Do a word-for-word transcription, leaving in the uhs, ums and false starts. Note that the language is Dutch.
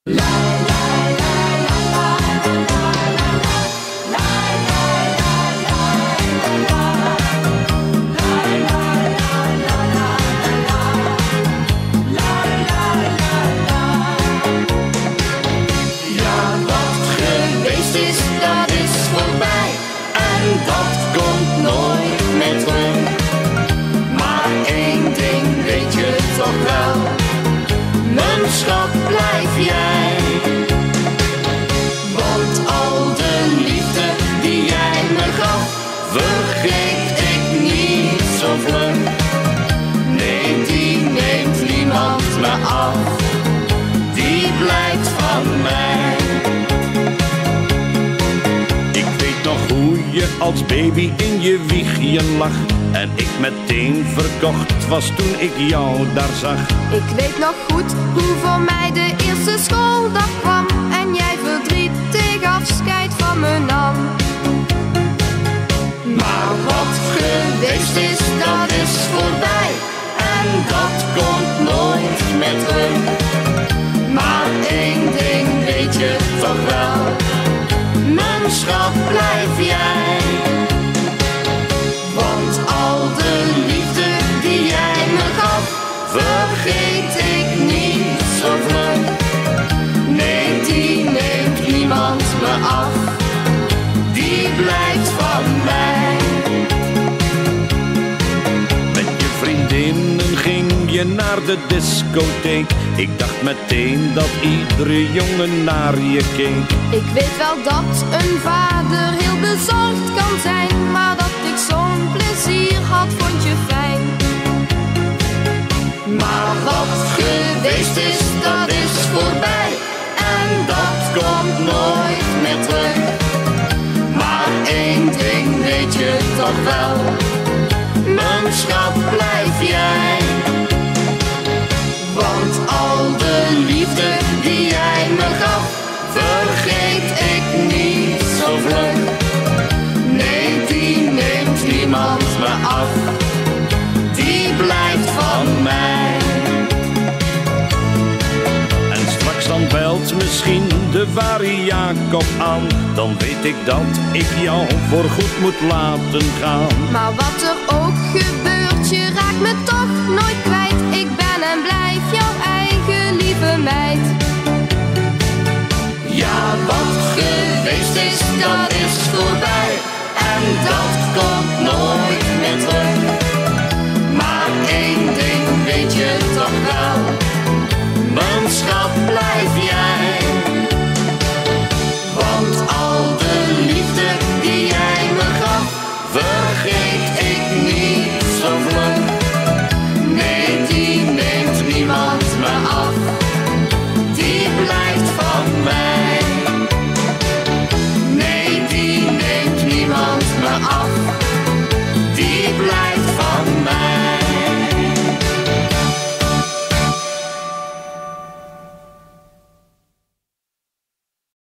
Dat komt nooit meer terug. Maar één ding weet je toch wel, mijn schat blijf jij. Want al de liefde die jij me gaf, vergeet ik niet zo vlug. Nee, die neemt niemand me af, die blijft van mij. Hoe je als baby in je wiegje lag en ik meteen verkocht was toen ik jou daar zag. Ik weet nog goed hoe voor mij de eerste schooldag kwam en jij verdrietig afscheid van me nam. Maar wat geweest is, dat is voorbij en dat komt nooit meer terug. Maar één ding weet je toch wel, mijn schat blijf jij. Want al de liefde die jij me gaf, vergeet ik niet zo vlug. Nee, die neemt niemand me af, die blijft van mij. Met je vriendinnen ging je naar de discotheek. Ik dacht meteen dat iedere jongen naar je keek. Ik weet wel dat een vader heel bezorgd kan zijn, maar dat ik zo'n plezier had, vond je fijn. Maar wat geweest is, dat is voorbij en dat komt nooit meer terug. Maar één ding weet je toch wel, mijn schat blijf jij. Want al de liefde die jij me gaf, vergeet ik niet zo vlug. Nee, die neemt niemand me af, die blijft van mij. En straks dan belt misschien de ware Jacob aan. Dan weet ik dat ik jou voorgoed moet laten gaan. Maar wat er ook gebeurt, je raakt me toch nooit kwijt. Ik ben en blijf jouw eigen lieve meid. Ja, wat geweest is, dat is voorbij en dat komt nooit meer terug. Maar één ding weet je toch wel, mijn schat blijf jij. Want al de liefde die jij me gaf, vergeet ik